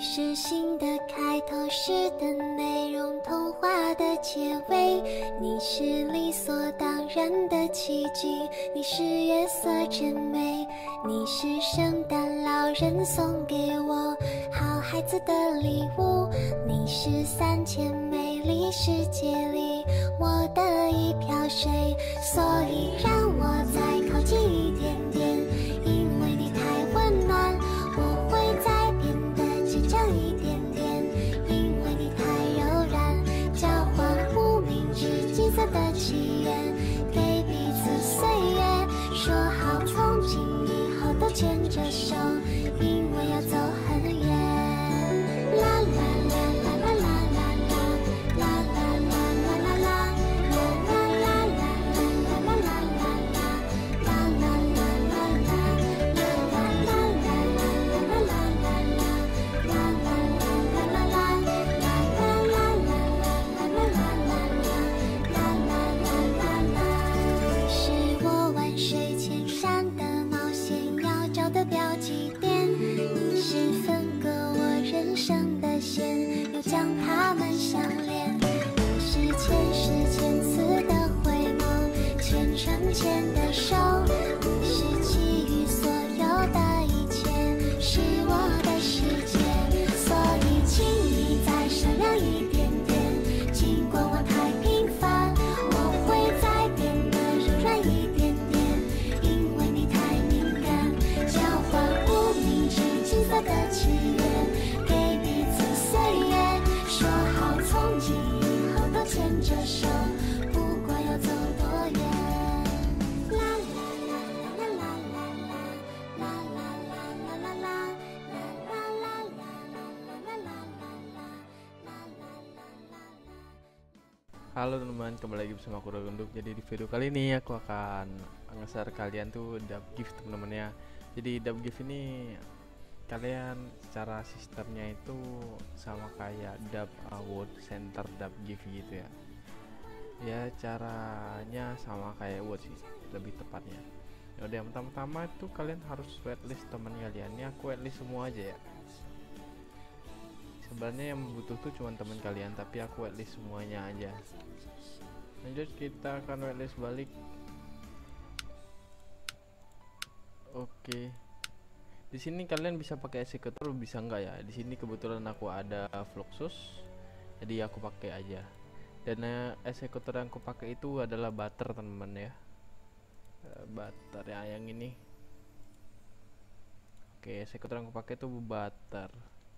是新的开头，诗的内容，童话的结尾。你是理所当然的奇迹，你是月色真美，你是圣诞老人送给我好孩子的礼物。你是3000美丽世界里我的一瓢水，所以让我再靠近一点点，因为你太温暖，我会再变得坚强一点点，因为你太柔软，交换无名指金色的祈愿，给彼此岁月，说好从今以后都牵着手，因为要走很远。啦啦啦啦啦啦啦啦啦啦啦啦啦啦。将它们相连，你是前世千次的回眸，虔诚牵的手，你是给予所有的一切，是我的世界，所以请你再闪亮一点点，尽管我太平凡，我会再变得柔软一点点，因为你太敏感，交换无名指金色的祈愿，给彼此岁月，说好从今以后都牵着手，不管要走多远。啦啦啦啦啦啦啦啦啦啦啦啦啦。 Halo teman-teman, kembali lagi bersama aku Ragunduk. Jadi di video kali ini aku akan nge-share kalian tuh dub gift teman-teman ya. Jadi dub gift ini kalian secara sistemnya itu sama kayak dub award center dub gift gitu ya. Ya caranya sama kayak award sih lebih tepatnya. Yaudah, yang pertama-tama itu kalian harus waitlist teman kalian. Ini aku waitlist semua aja ya. Sebenarnya yang butuh tuh cuma teman kalian, tapi aku waitlist semuanya aja. Lanjut, kita akan waitlist balik. Oke. Di sini kalian bisa pakai executor, bisa enggak ya? Di sini kebetulan aku ada Fluxus, jadi aku pakai aja. Dan executor yang aku pakai itu adalah butter teman-teman ya. Butter ya, yang ini. Oke, executor yang aku pakai itu butter.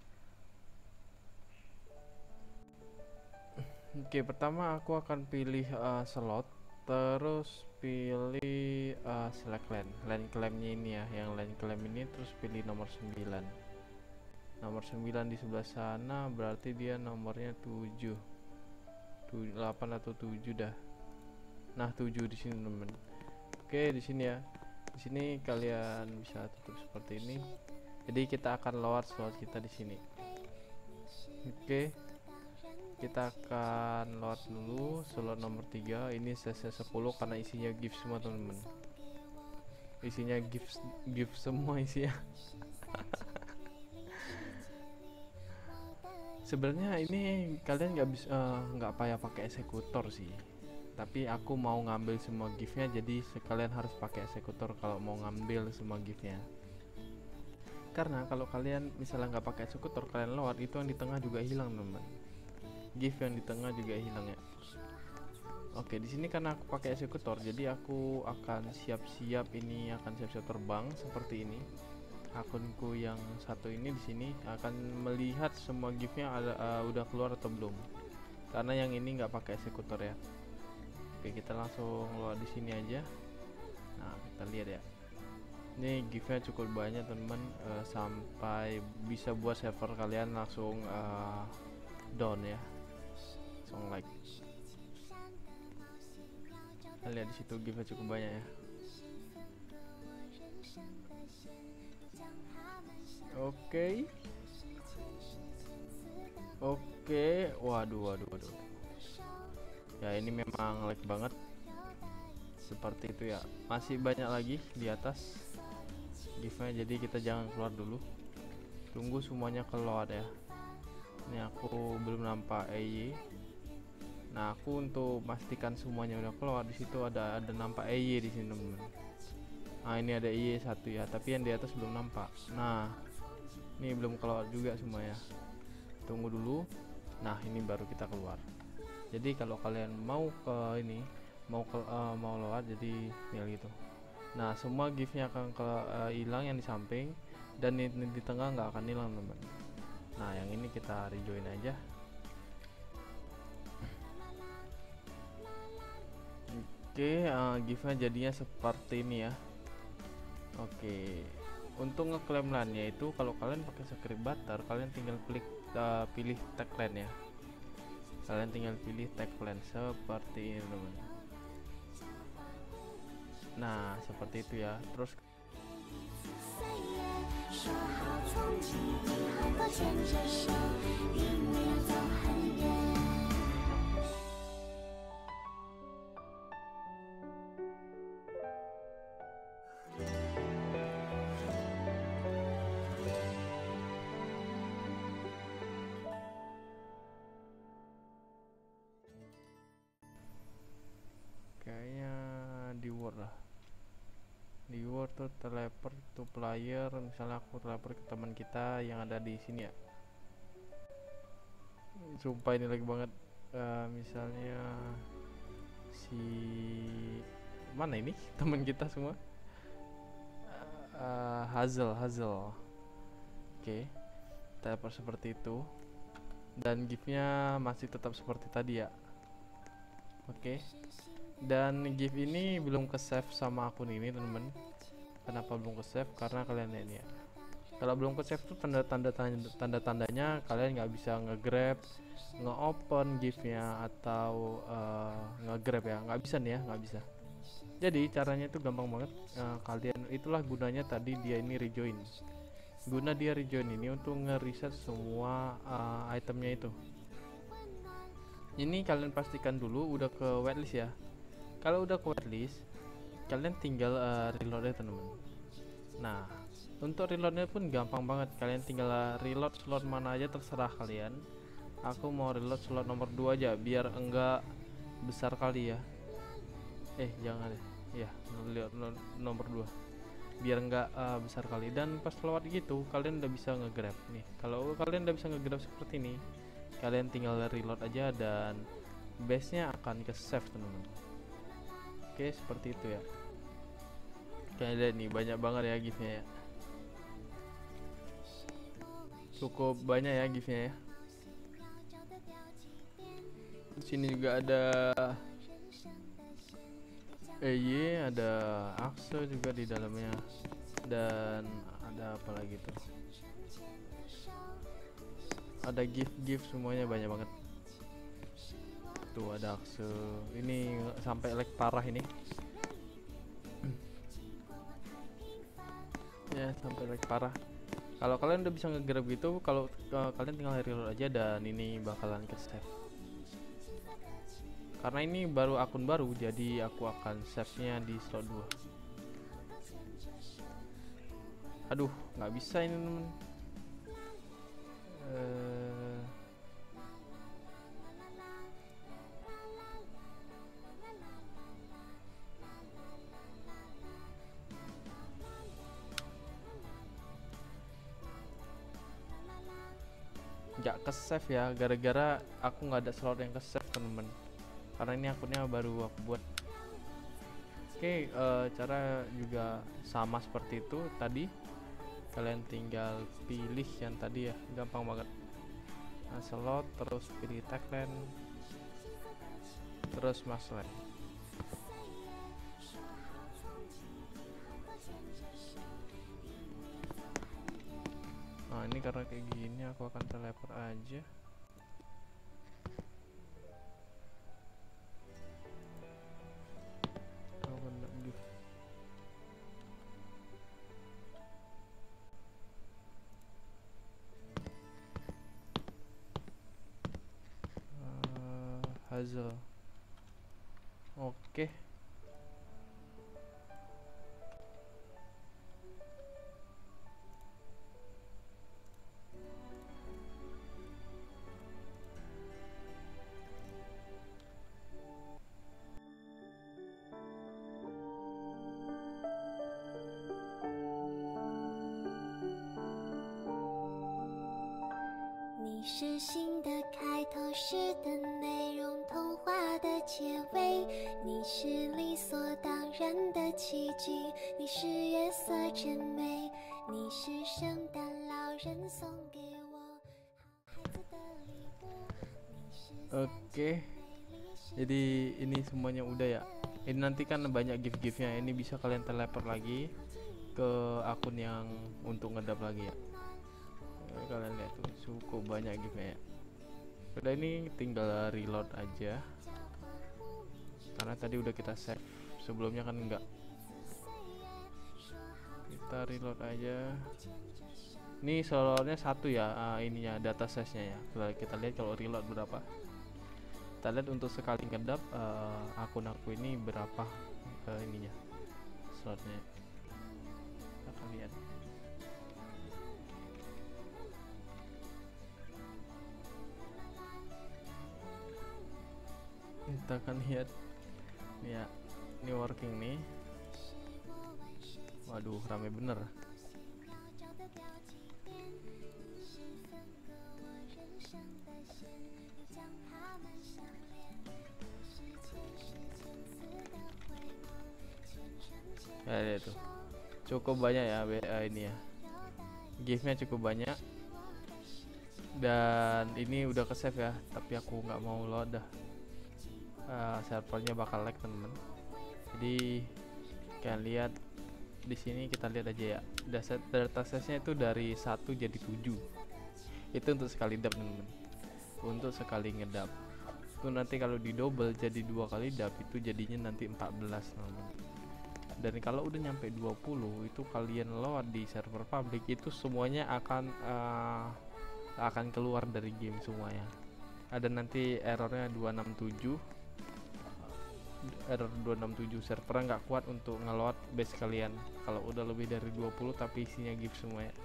Oke, pertama aku akan pilih slot, terus pilih select line claimnya ini ya, yang line claim ini, terus pilih nomor 9. Nomor 9 di sebelah sana berarti dia nomornya 7, 8 atau 7 dah. Nah, 7 di sini teman. Oke, di sini ya. Di sini kalian bisa tutup seperti ini. Jadi kita akan load slot kita di sini. Oke. Kita akan load dulu slot nomor 3. Ini CC 10 karena isinya gift semua teman-teman. Isinya gift semua isinya. Sebenarnya ini kalian nggak payah pakai eksekutor sih. Tapi aku mau ngambil semua giftnya, jadi kalian harus pakai eksekutor kalau mau ngambil semua giftnya. Karena kalau kalian misalnya nggak pakai eksekutor, kalian load itu yang di tengah juga hilang teman-teman. Gift yang di tengah juga hilang ya. Oke, di sini karena aku pakai eksekutor, jadi aku akan siap-siap terbang seperti ini. Akunku yang satu ini di sini akan melihat semua giftnya udah keluar atau belum. Karena yang ini nggak pakai eksekutor ya. Oke, kita langsung load di sini aja. Nah, kita lihat ya. Ini giftnya cukup banyak teman-teman, sampai bisa buat server kalian langsung down ya. Like lihat di situ giftnya cukup banyak ya. Oke, waduh. Ya ini memang lag banget. Seperti itu ya. Masih banyak lagi di atas giftnya, jadi kita jangan keluar dulu. Tunggu semuanya keluar ya. Ini aku belum nampak EY. Nah, aku untuk pastikan semuanya udah keluar, di situ ada nampak EY di sini, teman-teman. Nah, ini ada EY satu ya, tapi yang di atas belum nampak. Nah, ini belum keluar juga semua ya. Tunggu dulu. Nah, ini baru kita keluar. Jadi kalau kalian mau ke ini, mau lewat, jadi tinggal gitu. Nah, semua giftnya akan hilang yang di samping, dan ini di tengah nggak akan hilang, teman. Nah, yang ini kita rejoin aja. Oke, giftnya jadinya seperti ini ya. Oke, untuk ngeklaim LAN-nya itu kalau kalian pakai script butter, kalian tinggal pilih tag LAN ya. Kalian tinggal pilih tag LAN seperti ini, teman. Nah, seperti itu ya. Terus kayaknya di Word lah. Di Word tuh teleport to player, misalnya aku teleport ke teman kita yang ada di sini ya. Sumpah ini lagi banget. Misalnya si mana ini teman kita semua, Hazel. Oke, teleport seperti itu, dan giftnya masih tetap seperti tadi ya. Oke, dan gift ini belum ke save sama akun ini, teman-teman. Kenapa belum ke save? Karena kalian lihat ya, kalau belum ke save tuh tanda-tandanya kalian nggak bisa nge-grab, nge-open giftnya atau nge-grab ya, nggak bisa nih ya, nggak bisa. Jadi caranya itu gampang banget. Kalian, itulah gunanya tadi dia ini rejoin. Guna dia rejoin ini untuk nge-reset semua itemnya itu. Ini kalian pastikan dulu udah ke whitelist ya. Kalau udah ke whitelist, kalian tinggal reload ya, teman-teman. Nah, untuk reloadnya pun gampang banget. Kalian tinggal reload slot mana aja, terserah kalian. Aku mau reload slot nomor 2 aja biar enggak besar kali ya. Jangan deh. Ya, nomor 2 biar enggak besar kali. Dan pas lewat gitu kalian udah bisa nge-grab nih. Kalau kalian udah bisa nge-grab seperti ini, kalian tinggal reload aja dan base-nya akan ke save, teman-teman. Oke, seperti itu ya. Kalian lihat nih, banyak banget ya giftnya ya. Cukup banyak ya giftnya ya. Di sini juga ada EY, ada Axe juga di dalamnya, dan ada apa lagi tuh? Ada gift semuanya banyak banget. Tuh ada Axe. Ini sampai lag parah ini. Ya, sampai lag parah. Kalau kalian udah bisa nge-grab gitu, kalau kalian tinggal reload aja dan ini bakalan ke save. Karena ini baru akun baru, jadi aku akan save-nya di slot 2. Aduh, nggak bisa ini, temen. Nggak ke save ya, gara-gara aku nggak ada slot yang ke save, temen. Karena ini akunnya baru aku buat. Oke, cara juga sama seperti itu tadi. Kalian tinggal pilih yang tadi ya, gampang banget. Nah, slot, terus pilih tag LAN, terus masuk LAN. Nah, ini karena kayak gini aku akan teleport aja. Hazel. Oke. 你是新的开头诗的内容，童话的结尾。你是理所当然的奇迹，你是月色真美，你是圣诞老人送给我好孩子的礼物。 Oke, jadi ini semuanya udah ya. Ini nanti kan banyak gift-giftnya. Ini bisa kalian teleport lagi ke akun yang untuk ngedap lagi ya. Kalian lihat tuh cukup banyak giftnya ya. Udah, ini tinggal reload aja karena tadi udah kita save, sebelumnya kan enggak. Kita reload aja. Ini slotnya satu ya, ininya data size nya ya. Kita lihat kalau reload berapa. Kita lihat untuk sekali ngedap akun aku ini berapa ininya slotnya. Kita akan lihat. Kita akan lihat ya, ini working nih. Waduh, rame bener. Ya, lihat tuh cukup banyak ya ini ya, giftnya cukup banyak. Dan ini udah ke save ya, tapi aku nggak mau load dah. Servernya bakal lag temen. Jadi kalian lihat di sini, kita lihat aja ya, data size-nya itu dari 1 jadi 7. Itu untuk sekali dap temen. Untuk sekali ngedap itu nanti kalau di double jadi 2 kali dap, itu jadinya nanti 14 temen. Dan kalau udah nyampe 20 itu kalian load di server publik, itu semuanya akan keluar dari game semuanya. Ada nanti errornya 267, error 267, servernya nggak kuat untuk ngeload base kalian kalau udah lebih dari 20 tapi isinya gift semua ya.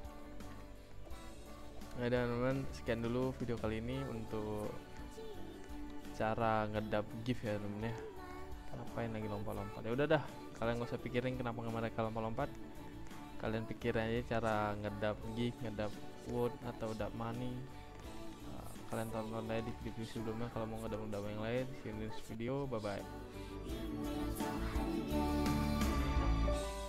Nah, dan teman-teman, sekian dulu video kali ini untuk cara ngedap gift ya temen ya. Ngapain lagi lompat-lompat, ya udah dah, kalian gak usah pikirin kenapa mereka lompat-lompat. Kalian pikirin aja cara ngedap gift, ngedap wood atau dap money. Kalian tonton aja di video sebelumnya kalau mau ngedap yang lain. See you in this video, bye bye.